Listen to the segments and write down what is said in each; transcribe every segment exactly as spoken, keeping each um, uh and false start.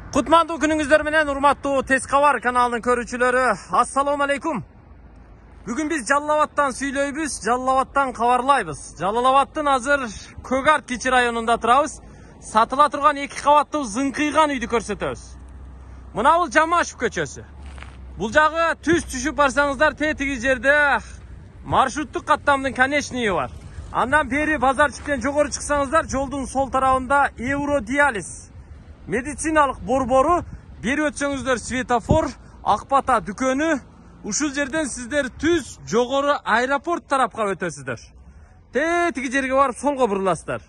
Kutmandu günüңүздөр менен урматтуу Тез Кабар каналынын көрүүчүлөрү, ассаламу алейкум. Бүгүн биз Жалал Абадтан сүйлөйбүз, Жалал Абадтан кабарлайбыз. Жалал Абадтын азыр Көк Арк кичи районунда турабыз. Сатыла турган эки кабаттуу зыңкыйган үйдү көрсөтөбүз. Мына бул Жамашев көчөсү. Бул жагы түз түшүп барсаңыздар, тетиги жерде маршруттук каттамдын конечныйы бар. Андан бери базарчыктан жогору чыксаңыздар, жолдун сол тарабында Евродиализ медициналык борбору, бери өтсөңүздөр светофор, Акбата дүкөнү. Ушул жерден сиздер түз жогору аэропорт тарапка өтөсүздөр. Тетиги жерге барып солго буруласыздар.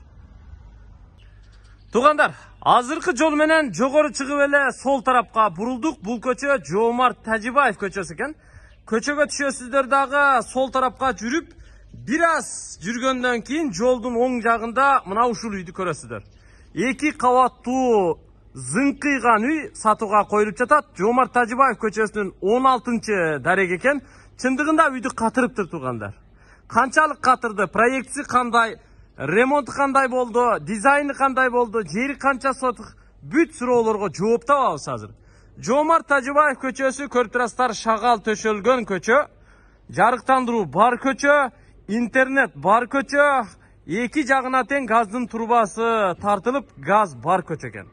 Туугандар, азыркы жол менен жогору чыгып эле сол тарапка бурулдук. Бул көчө Жоомарт Тажибаев көчөсү экен. Көчөгө түшөсүздөр дагы сол тарапка жүрүп, бир аз жүргөндөн кийин жолдун оң жагында мына ушул үйдү көрөсүздөр. Эки кабаттуу зыңкыйган үй сатууга коюлуп жатат. Жоомарт Тажибаев көчөсүнүн он алтынчы дареги экен. Чындыгында үйдү катырыптыр туугандар. Канчалык катырды, проектси кандай, ремонту кандай болду, дизайны кандай болду, жери канча сотук, бүт суроолорго жооп табабыз азыр. Жоомарт Тажибаев көчөсү көрүп турасыздар, шагал төшөлгөн көчө, жарыктандыруу бар көчө, интернет бар көчө, эки жагына тең газдын турбасы тартылып, газ бар көчө экен.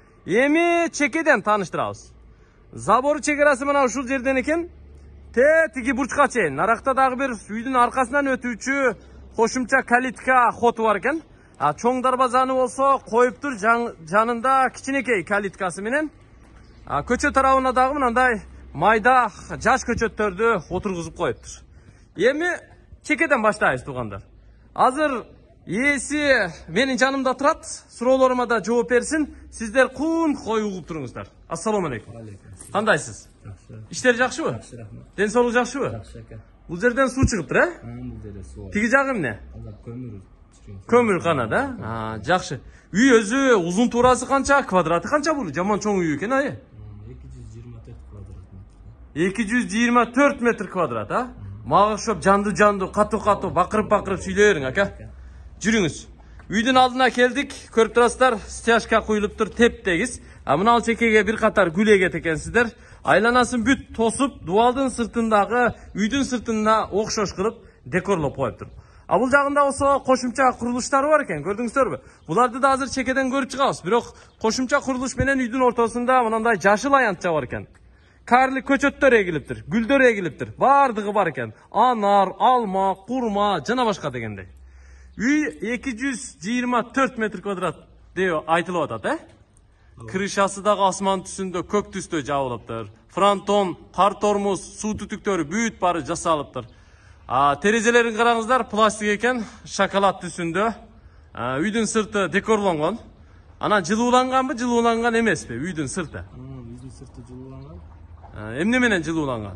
Эми чекеден тааныштырабыз. Забор чекерасы мына ушул жерден экен. Тетиги бурчка чейин. Наракта дагы бир үйдүн аркасынан өтүүчү кошумча калитка хоту бар экен. А чоң дарбазаны болсо коюптур, жанында кичинекей калиткасы менен. А көчө тарабына дагы мындай майда жаш көчөттөрдү отургузуп коюптур. Эми чекеден баштайбыз туугандар. Азыр ээси менин жанымда турат, суроолорума да жооп берсин. Сиздер кун кой угуп туруңуздар. Ассаламу алейкум. Кандайсыз? Жакшы. Иштер жакшыбы? Жакшы, рахмат. Ден соолук жакшыбы? Жакшы экен. Бул жерден суу чыгыптыр, э? Бул жерде суу. Тиги жагы эмне? Анда көмүр. Көмүр кана да? А, жакшы. Үй өзү узун туурасы канча, квадраты канча бул? Жаман чоң үй экен, ай. эки жүз жыйырма төрт квадрат метр. эки жүз жыйырма төрт метр квадрат, а? Мага окшоп жанды-жанды, катуу-катуу, бакырып-бакырып сүйлөйөрүң, ака. Жүрүңүз. Үйдүн алдына келдик, көрүп турасыздар, стяжка куюлуптур, теп-тегиз. А мына чекеге бир катар гүл эгет экенсиздер. Айланасын бүт тосуп, дубалдын сыртындагы үйдүн сыртына окшош кылып декорлоп коюптур. А бул жагында болсо кошумча курулуштары бар экен, көрдүңүздөрбү? Буларды да азыр чекеден көрүп чыгабыз. Бирок кошумча курулуш менен үйдүн ортосунда мындай жашыл аянтча бар экен. Карлы көчөттөр эгилиптир, гүлдөр эгилиптир. Бардыгы бар экен. Анар, алма, курма, жана башка дегендей. Үй эки жүз жыйырма төрт метр квадрат деп айтылып атат, э? Крышасы дагы асман түсүндө, көк түстө жабылыптыр. Фронтон, пар тормоз, суу түтүктөрү бүт бары жасалыптыр. А терезелерин караңыздар, пластик экен, шоколад түсүндө. Үйдүн сырты декорлонгон. Анан жылууланганбы, жылууланган эмеспи үйдүн сырты? Үйдүн сырты жылууланган. Эмне менен жылууланган?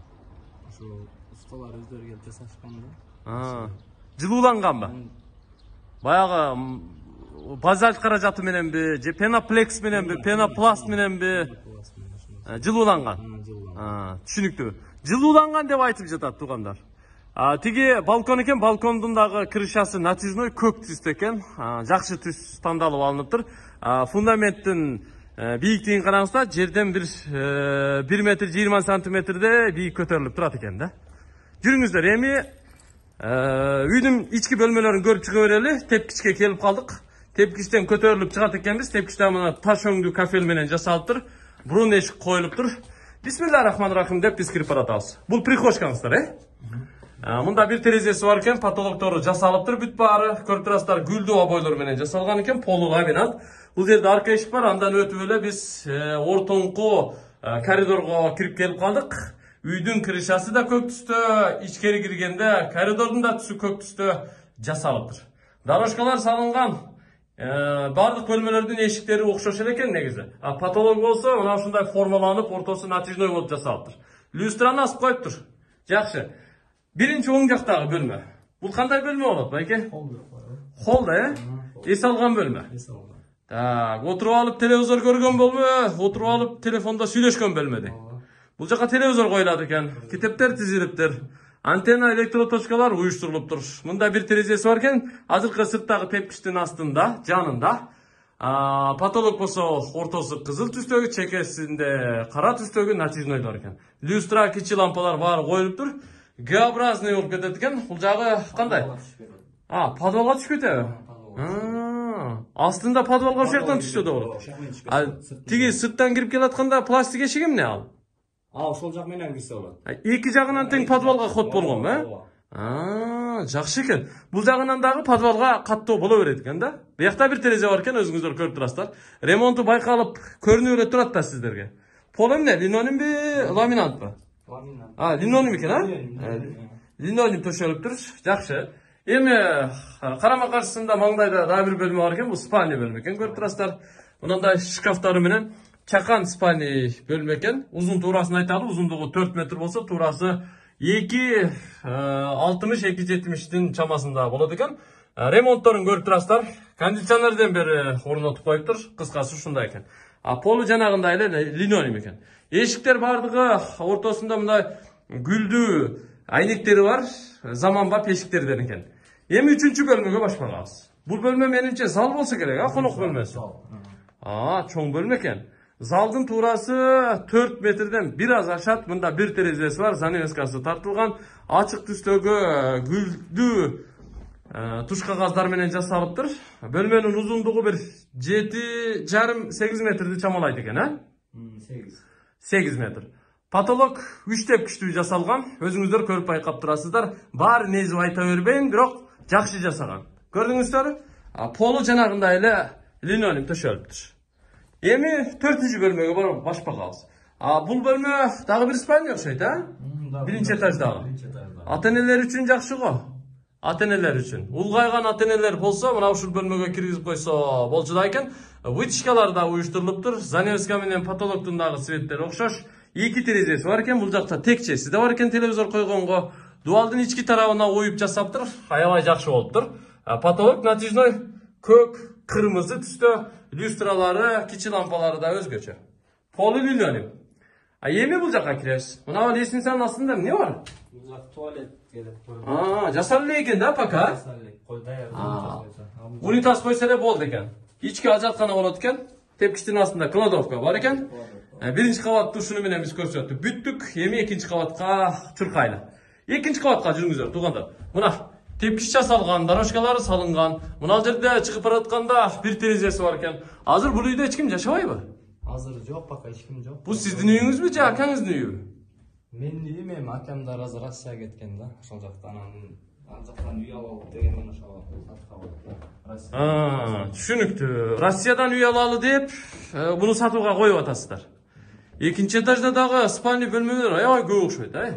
Ошо усталар өздөрү келип жасашкан да. Жылууланганбы? Баягы базальт каражаты мененби, же пеноплекс мененби, пенопласт мененби? Жылууланган. Түшүнүктүү. Жылууланган деп айтып жатат туугандар. Тиги балкон экен, балкондун дагы крышасы натяжной, көк түстө экен. Жакшы түс тандалып алыныптыр. Фундаменттин бийиктигин караңыздар, жерден бир метр жыйырма сантиметрде бийик көтөрүлүп турат экен да. Жүрүңүздөр, эми үйдүн ички бөлмөлөрүн көрүп чыга берели. Тепкичке келип калдык. Тепкичтен көтөрүлүп чыгат экенбиз. Тепкичте мына таш өңдүү кафель менен жасалыптыр. Бурун эшик коюлуптур. Бисмиллахиррахманиррахим деп биз кирип баратабыз. Бул прихожкаңыздар, э? Мында бир терезеси бар экен, потолоктору жасалыптыр, бүт баары. Көрүп турасыздар, гүлдүү обойлор менен жасалган экен, полу ламинат. Бул жерде арка эшик бар, андан өтүп эле биз ортоңку коридорго кирип келип калдык. Үйдүн крышасы да көк түстө, ичкери киргенде коридордун да түсү көк түстө жасалыптыр. Дорожкалар салынган. Бардык бөлмөлөрдүн эшиктери окшош эле экен негизи. А потолок болсо мына ушундай формаланып, ортосу натяжной болуп жасалыптыр. Люстраны асып коюптур. Жакшы. Биринчи оң жактагы бөлмө. Бул кандай бөлмө болот, байке? Холл да, э? Эс алган бөлмө. Эс алган. Так, отуруп алып телевизор көргөн бөлмө, отуруп алып телефондо сүйлөшкөн бөлмөдө. Бул жака телевизор коюлат экен, китептер тизилиптир. Антенна электроточкалар уюштурулуптур. Мында бир терезеси бар экен, азыркы сырттагы тепкичтин астында, жанында. А, потолок болсо ортосу кызыл түстөгү, чекесинде кара түстөгү натяжной бар экен. Люстра, кичи лампалар баары коюлуптур. Г-образный болуп кетет экен. Бул жагы кандай? А, подвалга түшүп кетеби? Астында подвалга ошол жактан түштү да болот. А тиги сырттан кирип келатканда пластик эшик эмне ал? А, ошол жак менен кирсе болот. Эки жагынан тең подвалга ход болгон, э? А, жакшы экен. Бул жагынан дагы подвалга каттоо боло берет экен да. Буякта бир терезе бар экен, өзүңүздөр көрүп турасыздар. Ремонту байкалып, көрүнүп эле турат да сиздерге. Пол эмне? Линолеумбу, ламинантпы? Ламинант. А, линолеум экен, а? Линолеум төшөлүптүр. Жакшы. Эми карама каршысында маңдайда дагы бир бөлмө бар экен, бул спальня бөлмө экен, көрүп турасыздар. Мындай шкафтары менен чакан спальня бөлмө экен. Узун туурасын айталы, узундугу төрт метр болсо, туурасы эки алтымыш эки жетимиштин чамасында болот экен. Ремонтторун көрүп турасыздар. Кондиционерден бери орнотуп коюптур. Кыскасы ушундай экен. А полу жанагындай эле линолеум экен. Эшиктер бардыгы ортосунда мындай гүлдүү айнектери бар, заманбап эшиктерден экен. Эми үчүнчү бөлмөгө баш барабыз. Бул бөлмө менимче зал болсо керек, а, конок бөлмөсү. А, чоң бөлмө экен. Залдын туурасы төрт метрден бир аз ашат. Мында бир терезеси бар, занавескасы тартылган, ачык түстөгү гүлдүү туш кагаздар менен жасалыптыр. Бөлмөнүн узундугу бир жети жарым сегиз метрди чамалайт экен, а? сегиз. сегиз метр. Потолок үч тепкичтүү жасалган. Өзүңүздөр көрүп байкап турасыздар. Баары незип айта бербейм, бирок жакшы жасаган. Көрдүңүздөр? Полу жанагындай эле линолеум төшөлүптүр. Эми төртүнчү бөлмөгө барып баш багабыз. А бул бөлмө дагы бир спальня окшойт, а? Биринчи этаждагы. Ата-энелер үчүн жакшы го. Ата-энелер үчүн. Улгайган ата-энелер болсо, мына ушул бөлмөгө киргизип койсо болчу да экен. Вытяжкалар да уюштурулуптур. Занавеска менен потолоктун дагы светтери окшош. Эки терезеси бар экен, бул жакта текчеси да бар экен, телевизор койгонго. Дуалдын ички тарабына оюп жасаптыр. Аябай жакшы болуптур. Потолок натяжной көк, кырмызы түстө, люстралары, кичи лампалары да өзгөчө. Полу линолеум. А эми бул жакка киребиз. Мына лестницанын астында эмне бар? Бул жак туалет келет. А, жасалып эле экен да, пока? Жасалып эле. Кой даяр. Унитаз койсо эле болду экен. Ички ажаткана болот экен. Тепкичтин астында кладовка бар экен. Биринчи кабат душуну менен биз көрсөттүк. Бүттүк. Эми экинчи кабатка чуркайлы. Экинчи кабатка жүрүңүздөр, туугандар. Мына тепкич жасалган, дорожкалары салынган. Мына жерде чыгып баратканда бир терезеси бар экен. Азыр бул үйдө эч ким жашабайбы? Азыр жок, пока эч ким жок. Бул сиздин үйүңүзбү же акаңыздын үйүбү? Менин үйүм, эми акамдар азыр Россияга кеткен да. Ошол жактан анан ал жактан үй алалы дегенден ошол сатып алып. А, түшүнүктүү. Россиядан үй алалы деп, буну сатууга коюп атасыздар. Экинчи этажда дагы спальня бөлмөлөр аябай көп окшойт, а?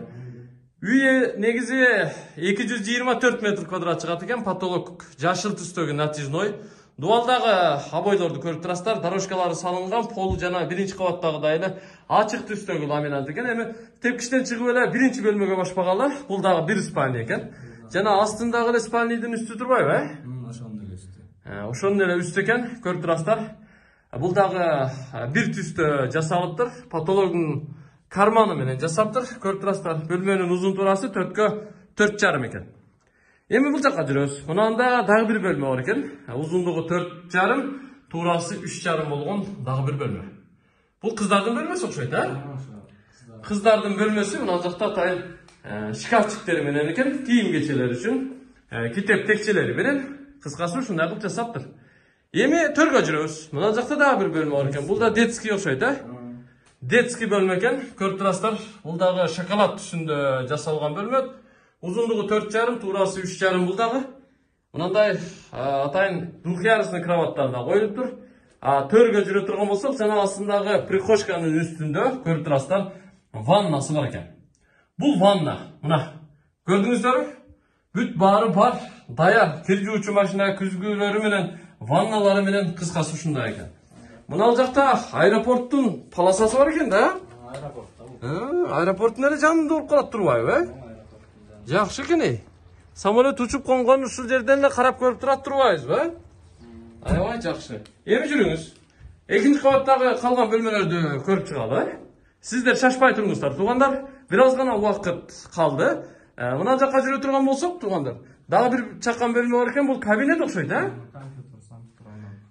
Үй негизи эки жүз жыйырма төрт метр квадрат чыгат экен, потолок жашыл түстөгү натяжной. Дуалдагы обойлорду көрүп турасыздар, дорожкалары салынган, полу жана биринчи кабаттагыдай эле ачык түстөгү ламинат экен. Эми тепкичтен чыгып эле биринчи бөлмөгө баш багалы. Бул дагы бир спальня экен. Жана астындагы эле спальнядын үстү турбайбы, э? Ошондой эле үстү. Ошондой эле үстү экен, көрүп турасыздар. Бул дагы бир түстө жасалыптыр. Потологдун карманы менен жасаптыр. Көрүп турасыздар. Бөлмөнүн узун туурасы төрткө төрт жарым экен. Эми бул жакка жүрөбүз. Мынанда дагы бир бөлмө бар экен. Узундугу төрт жарым, туурасы үч жарым болгон дагы бир бөлмө. Бул кыздардын бөлмөсү окшойт, а? Кыздардын бөлмөсү мына жакта атайын шкафчиктери менен экен, кийим кечелер үчүн, китеп текчелери менен, кыскасы ушундай кылып жасаптыр. Эми төргө жүрөбүз. Мына жакта дагы бир бөлмө бар экен. Бул да детский окшойт, а? Детский бөлмө экен. Көрүп турасыздар. Бул дагы шоколад түсүндө жасалган бөлмө. Узундугу төрт жарым, туурасы үч жарым бул дагы. Мындай атайын двухъярусный кроваттар да коюлуптур. А төргө жүрө турган болсок, жана астындагы прихожканын үстүндө көрүп турасыздар, ваннасы бар экен. Бул ванна. Мына көрдүңүздөрбү? Бүт баары бар. Даяр кир жуучу машина күзгүлөрү менен, ванналары менен, кыскасы ушундай экен. Мына жакта аэропорттун полосасы бар экен да? Аэропорт. Аэропорттун эле жанында болуп калат турбайбы, э? Жакшы экен, эй. Самолет учуп конгон ушул жерден эле карап көрүп турат турбайбызбы? Аябай жакшы. Эми жүрүңүз. Экинчи кабаттагы калган бөлмөлөрдү көрүп чыгалы, э? Сиздер шашпай туруңуздар, туугандар. Бир аз гана убакыт калды. Мына жакка жүрө турган болсок, туугандар, дагы бир чакан бөлмө бар экен, бул кабинет окшойт, а?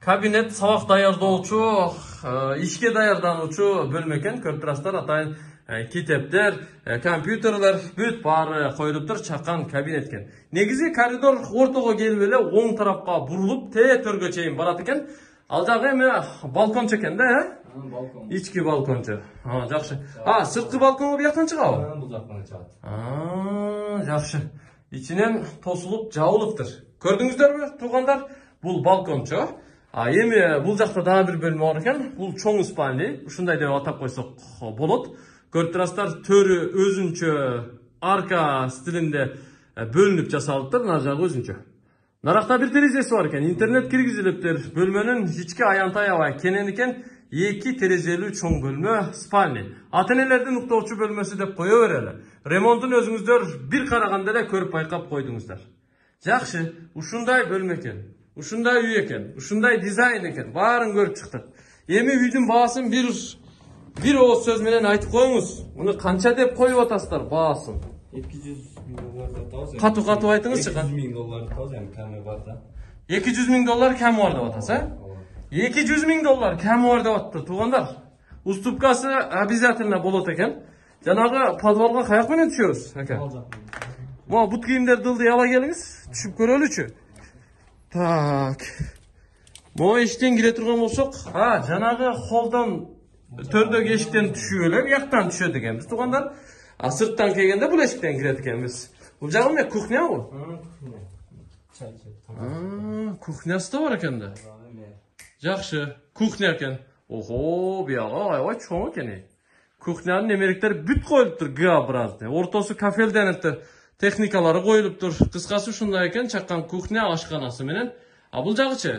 Kabinet sabak daярдоочу, işke daярдануучу bölme eкен. Көрүп турасыздар, атайын kitepler, kompüterler бүт баары коюлуптур, чакан кабинет экен. Негизи коридор ортого келип эле оң тарапка бурулуп, те төргө чейин барат экен. Ал жагы эме балкончу экен да, э? Балкон. Ички балкончу. А, жакшы. А, сырткы балконго бияктан чыгабы? Бул жактан чыгат. А, жакшы. Ичинен тосулуп, жабылыптыр. Көрдүңүздөрбү, туугандар? Бул балкончу. А эми бул жакта дагы бир бөлмө бар экен. Бул чоң спальня. Ушундай деп атап койсок болот. Көрүп турасыздар, төрү өзүнчө арка стилинде бөлүнүп жасалыптыр, мына жагы өзүнчө. Наракта бир терезеси бар экен. Интернет киргизилиптир. Бөлмөнүн ички аянтай аябай кенен экен. эки терезелүү чоң бөлмө спальня. Ата-энелердин уктоочу бөлмөсү деп кое берели. Ремонтун өзүңүздөр бир караганда эле көрүп байкап койдуңуздар. Жакшы, ушундай бөлмө экен. Ушундай үй экен. Ушундай дизайн экен. Баарын көрүп чыктык. Эми үйдүн баасын бир бир ооз сөз менен айтып коюңуз. Муну канча деп коюп атасыздар баасын? эки жүз миң доллар атабыз. Катуу-катуу айтыңызчы. эки жүз миң доллар атабыз, эми ками бар да. эки жүз миң доллар ками бар деп атасыз, э? эки жүз миң доллар ками бар деп атты, туугандар. Уступкасы обязательно болот экен. Жанагы подвалга каяк менен түшөбүз, ака? Мо бут кийимдерди ылдый ала келиңиз, түшүп көрөлүчү. Так. Мо эшиктен кире турган болсок, а, жанагы холдон төрдөгү эшиктен түшүп эле бияктан түшөт экенбиз, туугандар. А сырттан келгенде бул эшиктен кирет экенбиз. Бул жагы эмне, кухнябы? Чай чай. А, кухнясы да бар экен да. Жакшы, кухня экен. Ого, бияга аябай чоң экен. Кухнянын эмеректери бүт коюлуптур, Г-образный. Ортосу кафелдениптир, техникалары коюлуптур. Кыскасы ушундай экен, чаккан кухня ашканасы менен. А бул жагычы?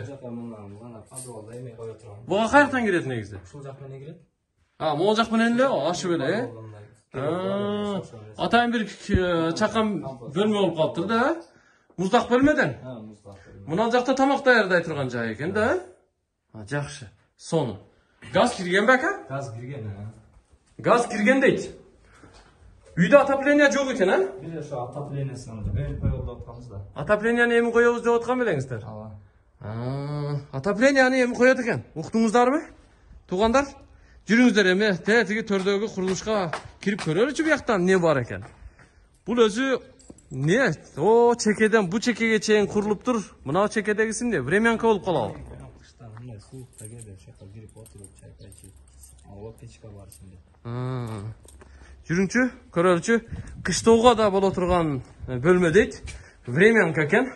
Буга каяктан кирет негизи? Ушул жак менен кирет. А, могул жак менен эле ашып эле, э? Атайын бир чакан бөлмө болуп калыптыр да, э? Муздак бөлмөдөн. Ha, муздак бөлмө. Мына жакта тамак даярдай турган жай экен да, э? Жакшы. Сону. Газ кирген бака? Газ кирген, ha. Газ кирген дейт. Үйдө отопление жок экен, а? Биз ошо отоплениясын эми коюп атканбыз да. Отопленияны эми коебуз деп аткан белеңиздер. Ооба. А, отоплениянı эми коет экен. Уктуңуздарбы? Туугандар? Жүрүңүздөр эми тетиги төрдөгү курулушка кирип көрөлүчү бияктан эмне бар экен. Бул өзү не? О, чекеден бу чекеге чейин курулуптур. Мына чекедегиси эмне? Времянка болуп калабы? Кыштан мындай суукта келип шака кирип отуруп чай кайчып. Ооба, печка бар ичинде. Жүрүңчү, көрөлүчү. Кыштоого да боло турган бөлмө дейт. Времянка экен.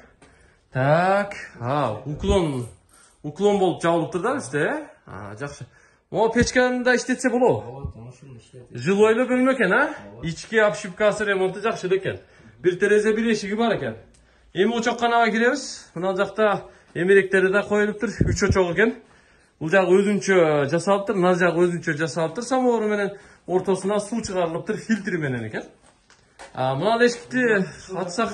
Так, а, уклон уклон болуп жабылыптыр да үстү, э? А, жакшы. Могу печкада иштетсе болобу? Ооба, ошону иштетип. Жилойлуу бөлмө экен, а? Ички обшивкасы, ремонту жакшы экен. Бир терезе, бир эшиги бар экен. Эми очокканага киребиз. Мына жакта эмеректери да коюлуптур, үч очок экен. Бул жагы өзүнчө жасалыптыр, мына жагы өзүнчө жасалыптыр. Самоору менен ортосуна суу чыгарылыптыр, фильтри менен экен. А, мына эшикти ачсак,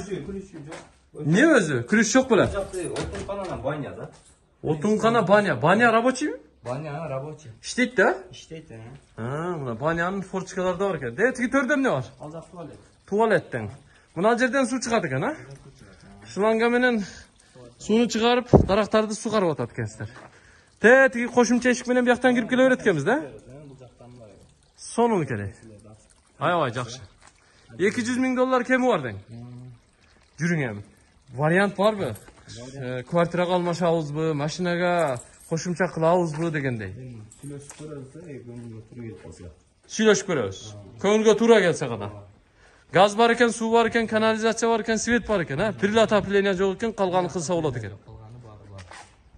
не өзү? Күрүш жок беле? Отункана баня да. Отункана баня. Баня рабочийби? Баня рабочий. Иштейт да? Иштейт, э. А, мына банянын форчкалары да бар экен. Де, тиги төрдө эмне бар? Ал жак туалет. Туалеттен. Мына жерден суу чыгат экен, а? Шланга менен сууну чыгарып, дарактарды сугарып атат экенсиздер. Те, тиги кошумча эшик менен бияктан кирип келе берет экенбиз да? Бул жактан мындай. Сонун экен. Аябай жакшы. эки жүз миң доллар кеми бар дең. Жүрүң эми. Вариант барбы? Квартирага алмашабызбы, машинага кошумча кылабызбы дегендей. Сүйлөшүп көрөлүз, э, көңүлгө туура келип калса. Сүйлөшүп көрөбүз. Көңүлгө туура келсе гана. Газ бар экен, суу бар экен, канализация бар экен, свет бар экен, а? Бир отопление жок экен, калганын кылса болот экен. Калганы бары бар.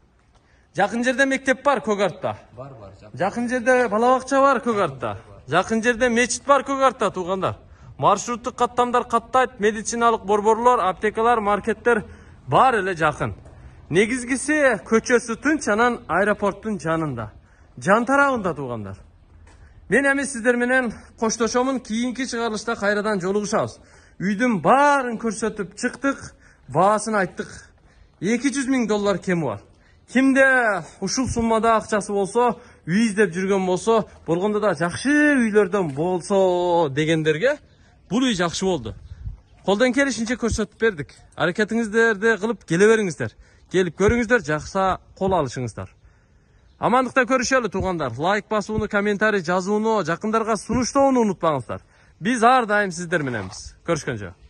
Жакын жерде мектеп бар Көгартта. Бар бар. Жакын жерде бала бакча бар Көгартта. Жакын жерде мечит бар Көгартта, туугандар. Маршруттук каттамдар каттайт, медициналык борборлор, аптекалар, маркеттер бар эле жакын. Негизгиси көчөсү тынч, анан аэропорттун жанында. Жан тарабында, туугандар. Мен эми сиздер менен коштошомун, кийинки чыгарылышта кайрадан жолугушабыз. Үйдүн баарын көрсөтүп чыктык, баасын айттык. эки жүз миң доллар кеми бар. Кимде ушул суммада акчасы болсо, үй издеп жүргөн болсо, болгондо да жакшы үйлөрдөн болсо дегендерге бул үй жакшы болду. Колдон келишинче көрсөтүп бердик. Аракетиңиздерди кылып келе бериңиздер. келип көрүңүздөр, жакса кол алышыңыздар. Амандыкта көрүшөлү туугандар. Лайк басууну, комментарий жазууну, жакындарга сунуштоону унутпаңыздар. Биз ар дайым сиздер мененбиз. Көрүшкөнчө.